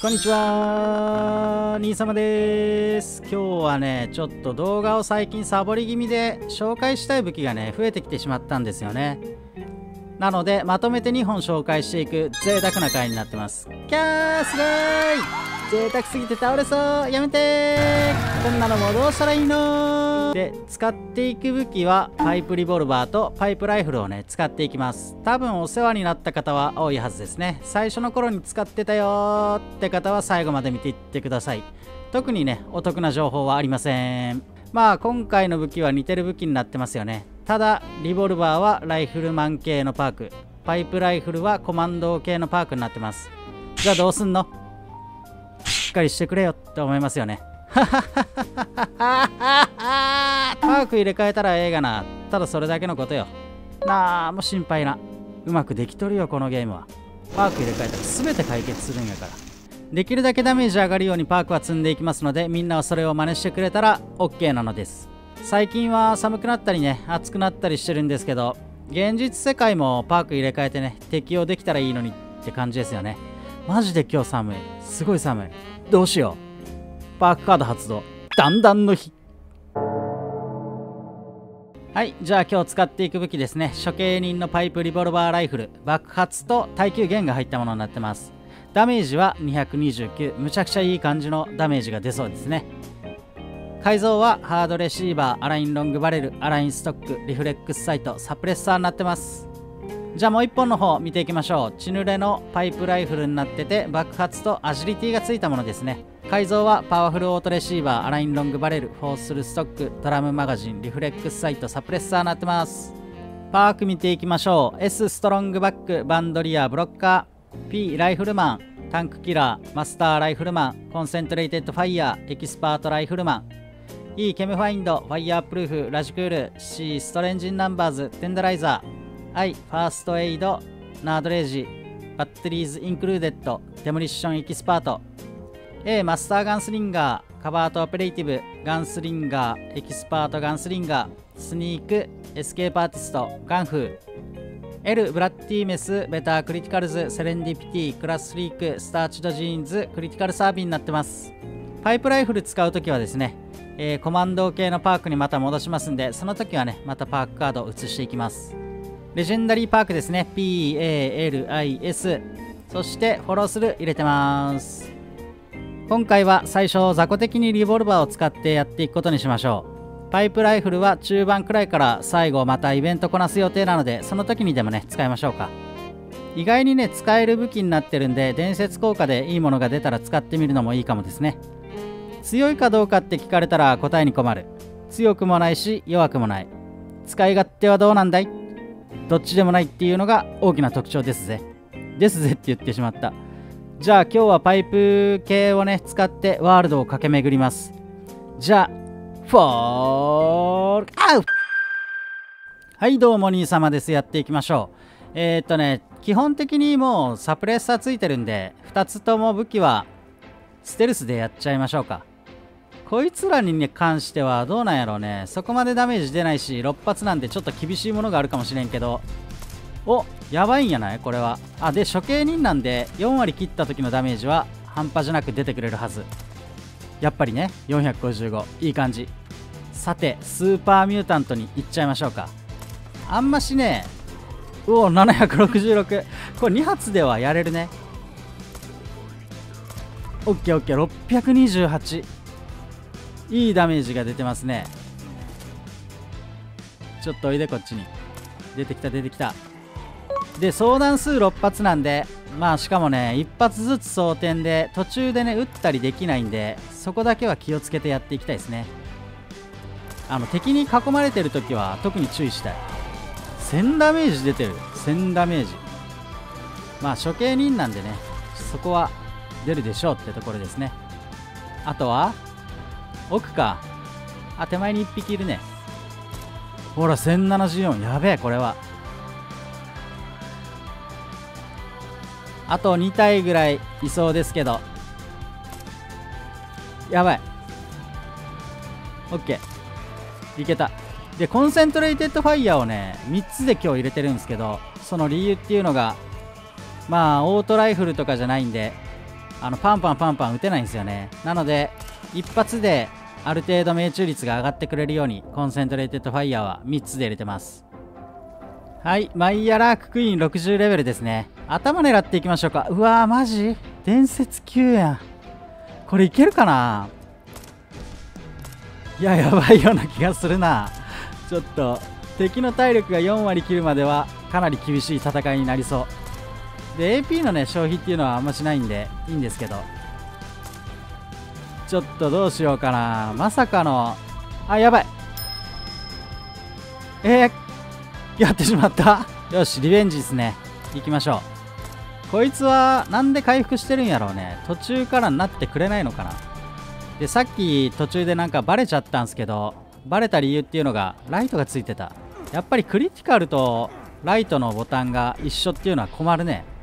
こんにちは、兄様です。今日はね、ちょっと動画を最近サボり気味で紹介したい武器がね、増えてきてしまったんですよね。なので、まとめて2本紹介していく贅沢な回になってます。キャーすごーい、贅沢すぎて倒れそう、やめてー、こんなのもどうしたらいいので、使っていく武器はパイプリボルバーとパイプライフルをね、使っていきます。多分お世話になった方は多いはずですね。最初の頃に使ってたよーって方は最後まで見ていってください。特にね、お得な情報はありません。まあ今回の武器は似てる武器になってますよね。ただリボルバーはライフルマン系のパーク、パイプライフルはコマンド系のパークになってます。じゃあどうすんの、しっかりしてくれよって思いますよね。パーク入れ替えたらええがな、ただそれだけのことよ。なあもう心配な、うまくできとるよこのゲームは。パーク入れ替えたら全て解決するんやから。できるだけダメージ上がるようにパークは積んでいきますので、みんなはそれを真似してくれたら OK なのです。最近は寒くなったりね、暑くなったりしてるんですけど、現実世界もパーク入れ替えてね、適用できたらいいのにって感じですよね。マジで今日寒い、すごい寒い。どうしよう。パークカード発動、弾丸の日。はい、じゃあ今日使っていく武器ですね。処刑人のパイプリボルバーライフル、爆発と耐久弦が入ったものになってます。ダメージは229、むちゃくちゃいい感じのダメージが出そうですね。改造はハードレシーバー、アラインロングバレル、アラインストック、リフレックスサイト、サプレッサーになってます。じゃあもう1本の方見ていきましょう。血濡れのパイプライフルになってて、爆発とアジリティがついたものですね。改造はパワフルオートレシーバー、アラインロングバレル、フォースルストック、ドラムマガジン、リフレックスサイト、サプレッサーになってます。パーク見ていきましょう。 S ストロングバック、バンドリア、ブロッカー、 P ライフルマン、タンクキラー、マスターライフルマン、コンセントレイテッドファイヤー、エキスパートライフルマン、E ケムファインド、ファイヤープルーフ、ラジクール、C ストレンジンナンバーズ、テンダライザー、I ファーストエイド、ナードレージ、バッテリーズインクルーデッド、デモリッションエキスパート、A マスターガンスリンガー、カバートオペレイティブ、ガンスリンガー、エキスパートガンスリンガー、スニーク、エスケープアーティスト、ガンフー、L ブラッディメス、ベタークリティカルズ、セレンディピティ、クラスリーク、スターチドジーンズ、クリティカルサービーになってます。パイプライフル使うときはですね、コマンド系のパークにまた戻しますんで、その時はね、またパークカードを移していきます。レジェンダリーパークですね。PALIS。そしてフォロースル入れてます。今回は最初雑魚的にリボルバーを使ってやっていくことにしましょう。パイプライフルは中盤くらいから最後またイベントこなす予定なので、その時にでもね、使いましょうか。意外にね、使える武器になってるんで、伝説効果でいいものが出たら使ってみるのもいいかもですね。強いかどうかって聞かれたら答えに困る。強くもないし弱くもない。使い勝手はどうなんだい？どっちでもないっていうのが大きな特徴ですぜ。ですぜって言ってしまった。じゃあ今日はパイプ系をね使ってワールドを駆け巡ります。じゃあフォールアウト。はいどうも兄様です。やっていきましょう。基本的にもうサプレッサーついてるんで、2つとも武器はステルスでやっちゃいましょうか。こいつらに関してはどうなんやろうね。そこまでダメージ出ないし、6発なんでちょっと厳しいものがあるかもしれんけど、お、やばいんやないこれは。あ、で処刑人なんで4割切った時のダメージは半端じゃなく出てくれるはず。やっぱりね、455いい感じ。さてスーパーミュータントに行っちゃいましょうか。あんましね、うお766、これ2発ではやれるね。オッケーオッケー、628、いいダメージが出てますね。ちょっとおいでこっちに。出てきた出てきた。で相談数6発なんで、まあしかもね1発ずつ装填で途中でね撃ったりできないんで、そこだけは気をつけてやっていきたいですね。敵に囲まれてる時は特に注意したい。1000ダメージ出てる。1000ダメージ。まあ処刑人なんでね、そこは出るでしょうってところですね。あとは奥か。あ、手前に1匹いるね。ほら1074、やべえこれは。あと2体ぐらいいそうですけど、やばい。オッケーいけた。でコンセントレイテッドファイヤーをね3つで今日入れてるんですけど、その理由っていうのが、まあオートライフルとかじゃないんで、 パンパンパンパン打てないんですよね。なので一発である程度命中率が上がってくれるようにコンセントレーテッドファイヤーは3つで入れてます。はい、マイヤラーククイーン60レベルですね。頭狙っていきましょうか。うわーマジ伝説級やん。これいけるかな。いや、やばいような気がするな。ちょっと敵の体力が4割切るまではかなり厳しい戦いになりそう。で AP のね消費っていうのはあんましないんでいいんですけど、ちょっとどうしようかな。まさかのやばい。やってしまった。よしリベンジですね。行きましょう。こいつはなんで回復してるんやろうね。途中からなってくれないのかな。でさっき途中でなんかバレちゃったんすけど、バレた理由っていうのがライトがついてた。やっぱりクリティカルとライトのボタンが一緒っていうのは困るね。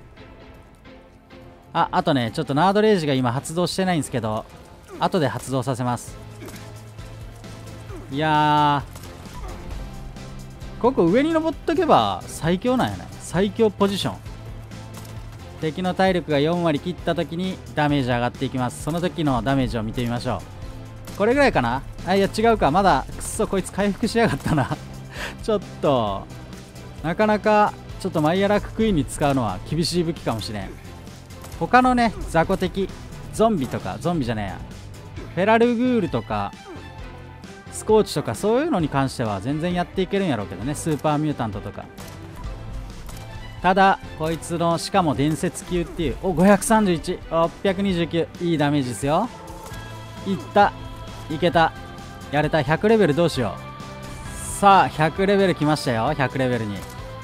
あとねちょっとナードレイジが今発動してないんですけど、後で発動させます。いやーここ上に登っとけば最強なんやね。最強ポジション。敵の体力が4割切った時にダメージ上がっていきます。その時のダメージを見てみましょう。これぐらいかな。いや違うか。まだくっそこいつ回復しやがったなちょっとなかなかちょっとマイヤラククイーンに使うのは厳しい武器かもしれん。他のね雑魚敵ゾンビとか、ゾンビじゃねえや、フェラルグールとかスコーチとかそういうのに関しては全然やっていけるんやろうけどね。スーパーミュータントとか。ただこいつのしかも伝説級っていう、531、629、いいダメージですよ。いった、いけた、やれた。100レベルどうしよう。さあ100レベル来ましたよ。100レベルに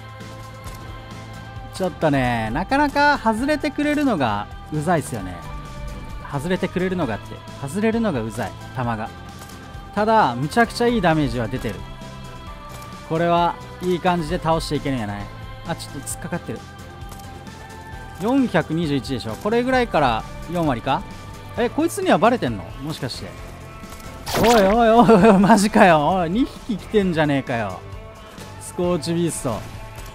ちょっとねなかなか外れてくれるのがうざいっすよね。外れてくれるのがって外れるのがうざい球が。ただむちゃくちゃいいダメージは出てる。これはいい感じで倒していけるんやない。ちょっと突っかかってる。421でしょ。これぐらいから4割か。こいつにはバレてんのもしかして。おいおいおいおいマジかよ。おい2匹来てんじゃねえかよ。スコーチビースト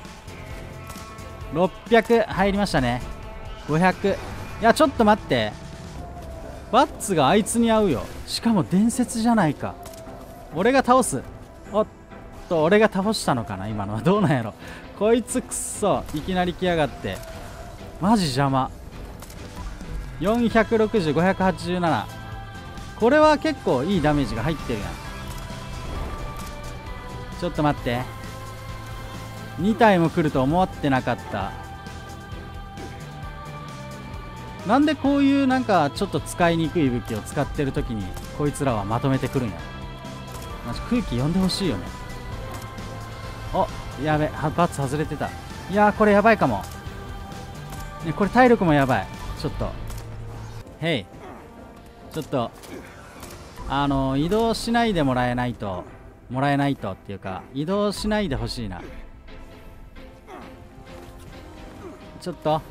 600入りましたね。500。いやちょっと待って、バッツがあいつに合うよ。しかも伝説じゃないか。俺が倒す。おっと俺が倒したのかな今のは。どうなんやろ。こいつくっそいきなり来やがって。マジ邪魔。460、587。これは結構いいダメージが入ってるやん。ちょっと待って、2体も来ると思ってなかった。なんでこういうなんかちょっと使いにくい武器を使ってる時にこいつらはまとめてくるんや。マジ空気読んでほしいよね。やべ、バツ外れてた。いやーこれやばいかも、ね、これ体力もやばい。ちょっとへい、ちょっと移動しないでもらえないとっていうか、移動しないでほしいな。ちょっと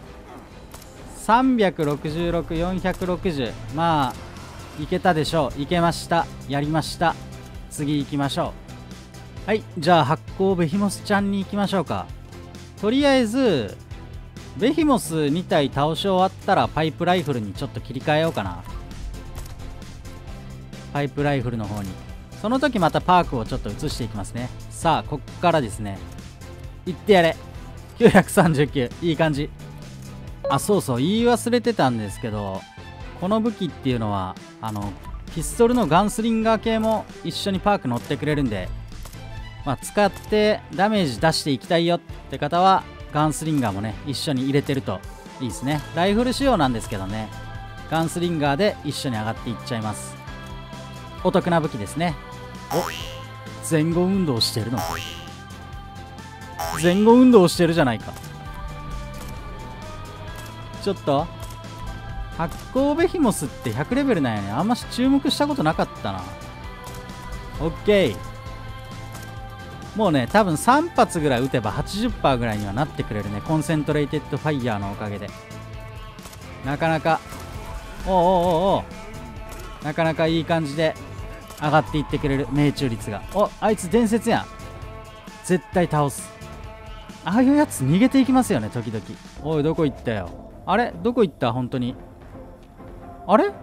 366、460、まあいけたでしょう。いけました。やりました。次行きましょう。はい、じゃあ発光ベヒモスちゃんに行きましょうか。とりあえずベヒモス2体倒し終わったらパイプライフルにちょっと切り替えようかな。パイプライフルの方に。その時またパークをちょっと移していきますね。さあこっからですね。いってやれ。939、いい感じ。そうそう言い忘れてたんですけど、この武器っていうのはピストルのガンスリンガー系も一緒にパーク乗ってくれるんで、使ってダメージ出していきたいよって方はガンスリンガーもね一緒に入れてるといいですね。ライフル仕様なんですけどね、ガンスリンガーで一緒に上がっていっちゃいます。お得な武器ですね。前後運動してるの。前後運動してるじゃないか。ちょっと発光ベヒモスって100レベルなんやね。あんまし注目したことなかったな。オッケー。もうね多分3発ぐらい撃てば 80% ぐらいにはなってくれるね。コンセントレイテッドファイヤーのおかげでなかなかなかなかいい感じで上がっていってくれる。命中率が。あいつ伝説やん。絶対倒す。ああいうやつ逃げていきますよね時々。おいどこ行ったよ。 あれどこ行った？本当に。あれ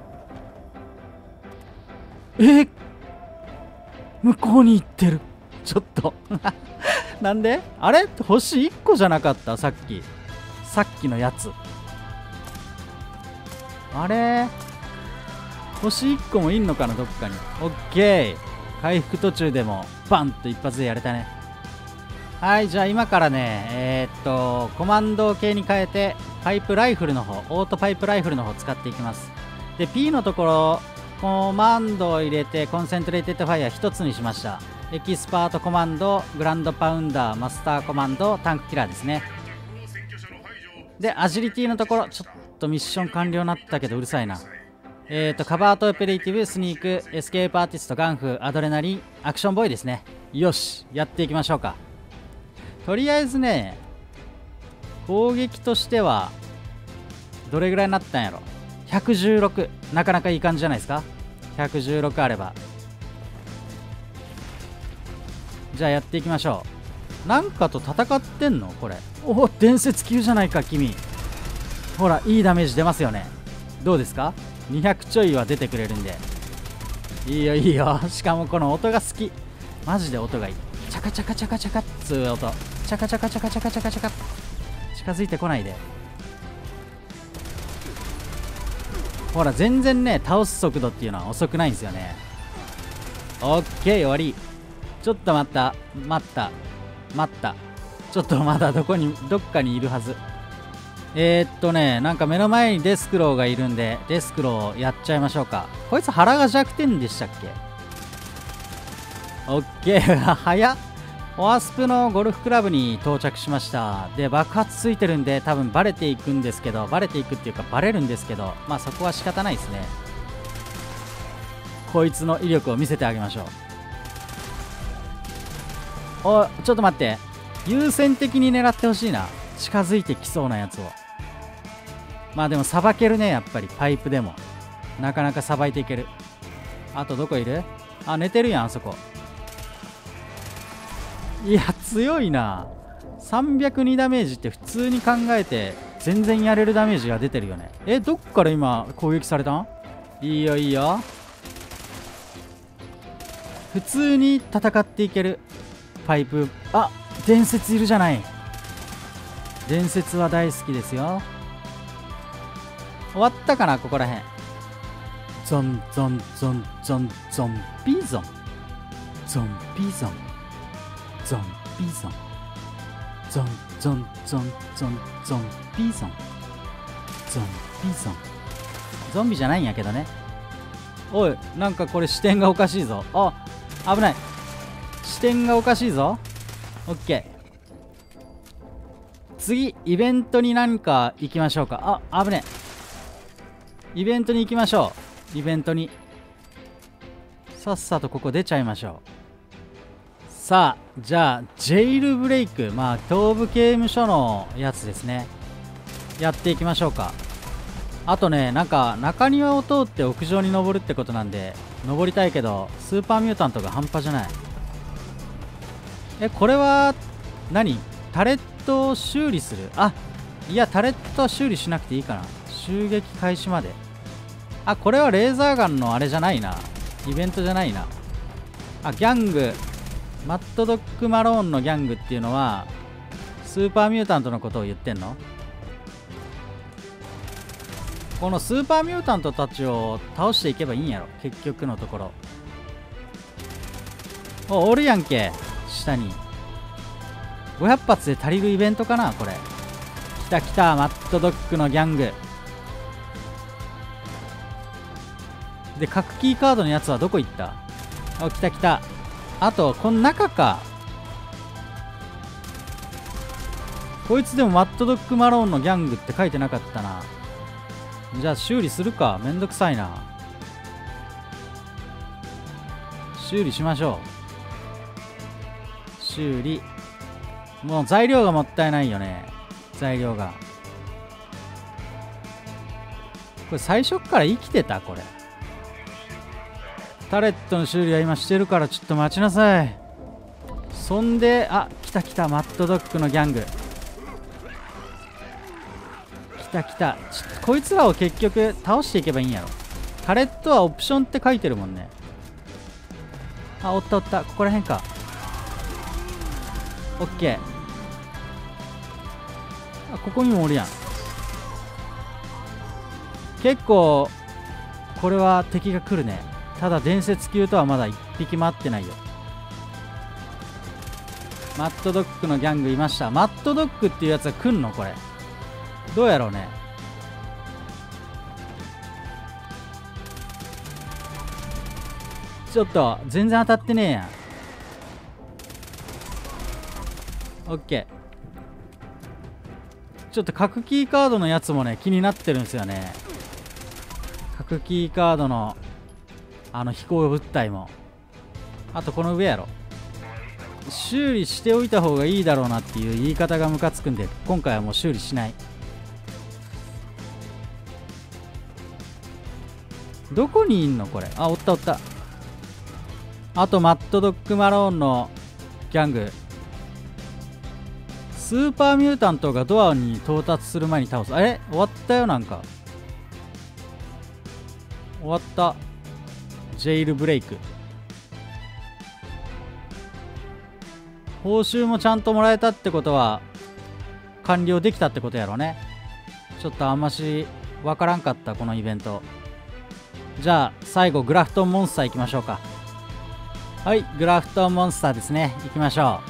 向こうに行ってる。ちょっとなんで？あれ星1個じゃなかった？さっきのやつ。あれ星1個もいんのかな、どっかに。オッケー。回復途中でもバンと一発でやれたね。はい、じゃあ今からね、コマンド系に変えて、パイプライフルの方、オートパイプライフルの方使っていきます。で、P のところ、コマンドを入れて、コンセントレーテッドファイア1つにしました。エキスパートコマンド、グランドパウンダー、マスターコマンド、タンクキラーですね。で、アジリティのところ、ちょっとミッション完了になったけどうるさいな。カバートオペレーティブ、スニーク、エスケープアーティスト、ガンフ、アドレナリン、アクションボーイですね。よし、やっていきましょうか。とりあえずね、攻撃としては、どれぐらいになったんやろ。116。なかなかいい感じじゃないですか。116あれば。じゃあやっていきましょう。なんかと戦ってんのこれ。おお、伝説級じゃないか、君。ほら、いいダメージ出ますよね。どうですか？ 200 ちょいは出てくれるんで。いいよ、いいよ。しかもこの音が好き。マジで音がいい。チャカチャカチャカチャカっつう音。チャカチャカチャカチャカチャカチャカ。近づいてこないで。ほら、全然ね、倒す速度っていうのは遅くないんですよね。オッケー、終わり。ちょっと待った。待った。ちょっとまだどっかにいるはず。なんか目の前にデスクローがいるんで、デスクローやっちゃいましょうか。こいつ腹が弱点でしたっけ？オッケー、早っ。オアスプのゴルフクラブに到着しました。で、爆発ついてるんで多分バレていくんですけど、バレていくっていうかバレるんですけど、まあそこは仕方ないですね。こいつの威力を見せてあげましょう。お、ちょっと待って。優先的に狙ってほしいな。近づいてきそうなやつを。まあでもさばけるね、やっぱりパイプでも。なかなかさばいていける。あとどこいる？あ、寝てるやん、あそこ。いや、強いな。302ダメージって普通に考えて全然やれるダメージが出てるよね。どっから今攻撃されたん？いいよ、いいよ。普通に戦っていけるパイプ。あ、伝説いるじゃない。伝説は大好きですよ。終わったかな、ここらへん。ゾンゾンゾンゾンゾンビーゾンゾンビーゾンゾンビーゾンゾンゾンゾンゾンゾンビーゾンゾンビーゾン。ゾンビじゃないんやけどね。おい、なんかこれ視点がおかしいぞ。あ、危ない。視点がおかしいぞ。オッケー。次、イベントに何か行きましょうか。あ、危ねえ。イベントに行きましょう。イベントに。さっさとここ出ちゃいましょう。さあ、じゃあ、ジェイルブレイク。まあ、東部刑務所のやつですね。やっていきましょうか。あとね、なんか、中庭を通って屋上に登るってことなんで、登りたいけど、スーパーミュータントが半端じゃない。これは何？タレットを修理する？あ、いや、タレットは修理しなくていいかな。襲撃開始まで。あ、これはレーザーガンのあれじゃないな。イベントじゃないな。あ、ギャング。マッドドッグマローンのギャングっていうのは、スーパーミュータントのことを言ってんの？このスーパーミュータントたちを倒していけばいいんやろ、結局のところ。おるやんけ、下に。500発で足りるイベントかな、これ。来た来た、マッドドッグのギャング。で、核キーカードのやつはどこ行った？お、来た来た。あと、この中か。こいつでもマッドドッグマローンのギャングって書いてなかったな。じゃあ修理するか。めんどくさいな。修理しましょう。修理。もう材料がもったいないよね。材料が。これ最初っから生きてた？これ。タレットの修理は今してるからちょっと待ちなさい。そんで、あ、来た来た、マッドドッグのギャング。来た来た。こいつらを結局倒していけばいいんやろ。カレットはオプションって書いてるもんね。あ、おったおった。ここら辺か。オッケー。あ、ここにもおるやん。結構これは敵が来るね。ただ伝説級とはまだ1匹も合ってないよ。マッドドッグのギャングいました。マッドドッグっていうやつは来んのこれ。どうやろうね。ちょっと全然当たってねえやん。オッケー。ちょっと核キーカードのやつもね気になってるんですよね。核キーカードの飛行物体も。あとこの上やろ。修理しておいた方がいいだろうなっていう言い方がムカつくんで、今回はもう修理しない。どこにいんのこれ。あ、おったおった。あとマッドドッグマローンのギャング。スーパーミュータントがドアに到達する前に倒す。あれ終わったよ。なんか終わった。ジェイルブレイク。報酬もちゃんともらえたってことは完了できたってことやろね。ちょっとあんましわからんかったこのイベント。じゃあ最後グラフトンモンスター行きましょうか。はい、グラフトンモンスターですね。行きましょ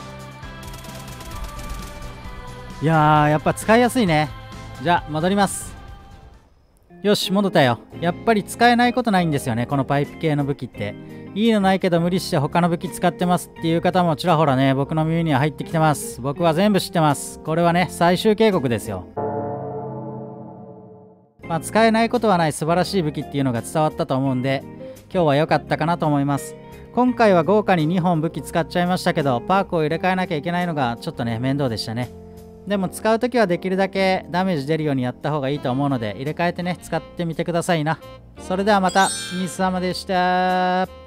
う。いやー、やっぱ使いやすいね。じゃあ戻ります。よし、戻ったよ。やっぱり使えないことないんですよね、このパイプ系の武器って。いいのないけど無理して他の武器使ってますっていう方もちらほらね、僕の耳には入ってきてます。僕は全部知ってます。これはね、最終警告ですよ。まあ使えないことはない素晴らしい武器っていうのが伝わったと思うんで、今日は良かったかなと思います。今回は豪華に2本武器使っちゃいましたけど、パークを入れ替えなきゃいけないのがちょっとね、面倒でしたね。でも使うときはできるだけダメージ出るようにやった方がいいと思うので、入れ替えてね、使ってみてくださいな。それではまた、ニース様でした。